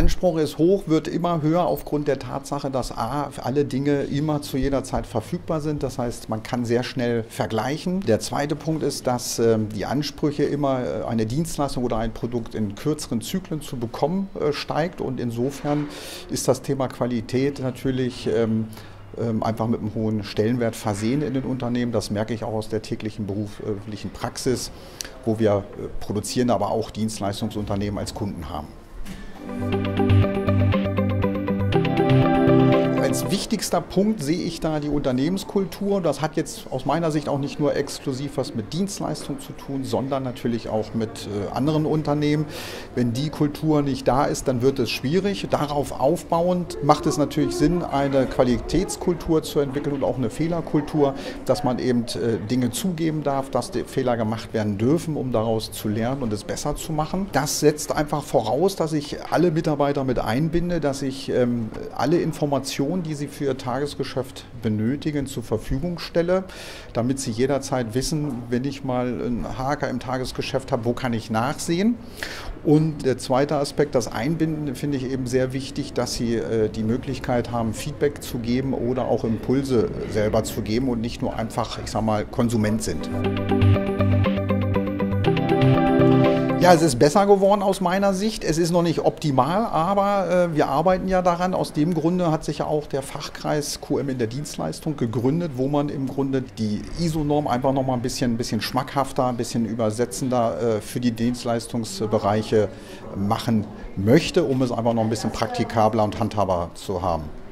Anspruch ist hoch, wird immer höher aufgrund der Tatsache, dass alle Dinge immer zu jeder Zeit verfügbar sind. Das heißt, man kann sehr schnell vergleichen. Der zweite Punkt ist, dass die Ansprüche immer eine Dienstleistung oder ein Produkt in kürzeren Zyklen zu bekommen steigt. Und insofern ist das Thema Qualität natürlich einfach mit einem hohen Stellenwert versehen in den Unternehmen. Das merke ich auch aus der täglichen beruflichen Praxis, wo wir produzierende, aber auch Dienstleistungsunternehmen als Kunden haben. Als wichtigster Punkt sehe ich da die Unternehmenskultur. Das hat jetzt aus meiner Sicht auch nicht nur exklusiv was mit Dienstleistung zu tun, sondern natürlich auch mit anderen Unternehmen. Wenn die Kultur nicht da ist, dann wird es schwierig. Darauf aufbauend macht es natürlich Sinn, eine Qualitätskultur zu entwickeln und auch eine Fehlerkultur, dass man eben Dinge zugeben darf, dass die Fehler gemacht werden dürfen, um daraus zu lernen und es besser zu machen. Das setzt einfach voraus, dass ich alle Mitarbeiter mit einbinde, dass ich alle Informationen, die sie für ihr Tagesgeschäft benötigen, zur Verfügung stelle, damit sie jederzeit wissen, wenn ich mal einen Haker im Tagesgeschäft habe, wo kann ich nachsehen. Und der zweite Aspekt, das Einbinden, finde ich eben sehr wichtig, dass sie die Möglichkeit haben, Feedback zu geben oder auch Impulse selber zu geben und nicht nur einfach, ich sage mal, Konsument sind. Ja, es ist besser geworden aus meiner Sicht. Es ist noch nicht optimal, aber wir arbeiten ja daran. Aus dem Grunde hat sich ja auch der Fachkreis QM in der Dienstleistung gegründet, wo man im Grunde die ISO-Norm einfach noch mal ein bisschen schmackhafter, ein bisschen übersetzender für die Dienstleistungsbereiche machen möchte, um es einfach noch ein bisschen praktikabler und handhabbar zu haben.